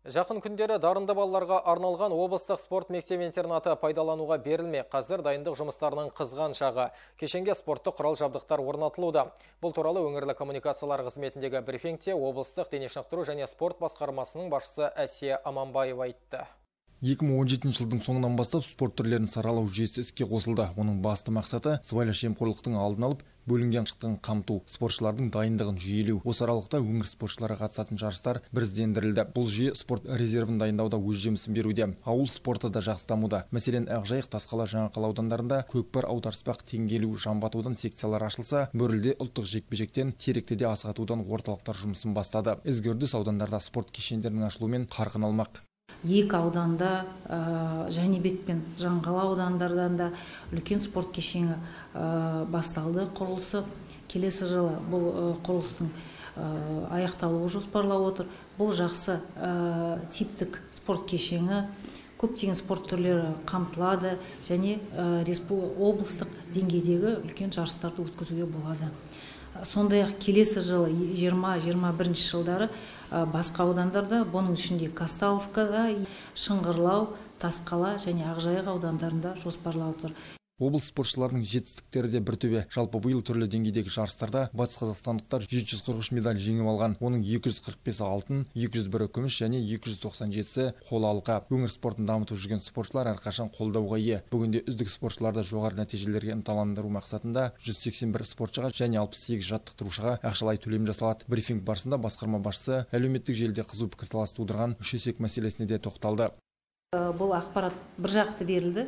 Жақын күндері дарынды балаларға арналған облыстық спорт мектеп-интернаты пайдалануға берілме. Қазір дайындық жұмыстарының қызған шағы. Кешенге спортты құрал жабдықтар орнатылуда. Бұл туралы өңірлік коммуникациялар қызметіндегі брифингте облыстық дене шынықтыру және спорт басқармасының басшысы Әсия Аманбаева айтты. 2017 жылдың соңынан бастап спорт түрлерін саралау жүйесі іске қосылды. Оның басты мақсаты сыбайлас жемқорлықтың алдын алып, бөлінген шығынын қамту, спортшылардың дайындығын жүйелеу. Осы аралықта өңір спортшылары қатысатын жарыстар біріздендірілді. Бұл жүйе спорт резервін дайындауда өз жемісін беруде. Ауыл спорты да жақсы дамуда. Мәселен, Ақжайық, Тасқала, Жаңақала аудандарында көкпар, аударыспақ, теңге ілу, жамбы атудан секциялар ашылса, Бөрілде ұлттық жекпе-жектен, Теректеде асық атудан орталықтар жұмысын бастады. Ізгірдіс аудандарда спорт кешендерінің ашылуымен қарқын алмақ. Екі ауданда, Жәнібек пен Жаңғала аудандардан да үлкен спорт кешені басталды құрылысы. Келесі жылы бұл құрылыстың аяқталуы жоспарлап отыр. Бұл жақсы типтік спорт кешені, көптеген спорт түрлері қамтылады және облыстық деңгейдегі үлкен жарыстарды өткізуге болады. Сондай-ақ келесі жылы 20-21 жылдары басқа аудандарда, бұның ішінде Казталовкада, Шыңғырлау, Тасқала және Ақжайық аудандарында жоспарлап отыр. Облыс спортшыларының жетістіктері де бір төбе. Жалпы биыл түрлі деңгейдегі жарыстарда батыс қазақстандықтар 743 медаль жеңіп алған. Оның 245 алтын, 201 күміс және 297 қола алқа. Өңір спортын дамытып жүрген спортшылар әрқашан қолдауға ие. Бүгінде үздік спортшыларды жоғары нәтижелерге ынталандыру мақсатында 181 спортшыға және 68 жаттықтырушыға ақшалай төлем жасалады. Брифинг барысында басқарма басшысы әлеуметтік желіде қызу пікірталас тудырған үш есек мәселесіне де тоқталды. Бұл ақпарат бір жақты берілді.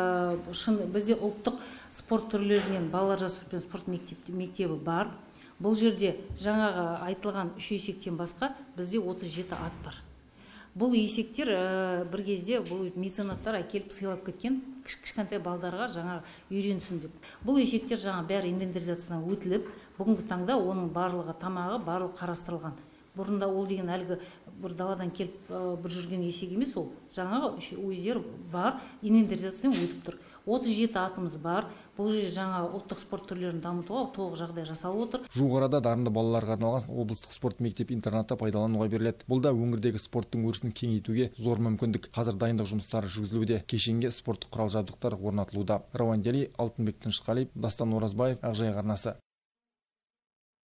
Бізде ұлттық спорт түрлерінен балалар жасөспірім спорт мектебі бар. Бұл жерде жаңағы айтылған үш есектен басқа бізде 37 ат бар. Бұл есектер бір кезде бұл меценаттар әкеліп сыйлап кеткен кішкентай балдарға жаңа үйренсін деп. Бұл есектер жаңа бәрі инвентаризациядан өтіліп, бүгінгі таңда оның барлығы тамағы барлығы қарастырылған. Бұрында ол деген әлгі бір даладан келіп бір жүрген есек емес, ол жаңағы өздері бар, инвентаризациядан өтіп тұр. 37 атымыз бар. Бұл жерде жаңа ұлттық спорт түрлерін дамытуға толық жағдай жасалып отыр. Жуық арада дарынды балаларға арналған облыстық спорт мектеп-интернаты пайдалануға беріледі. Бұл да өңірдегі спорттың өрісін кеңейтуге зор мүмкіндік. Қазір дайындық жұмыстары жүргізілуде. Кешенге спорттық құрал жабдықтар орнатылуда. Рауан Дели, Алтынбек Тынышқалиев, Дастан Оразбаев, Ақжайық арнасы.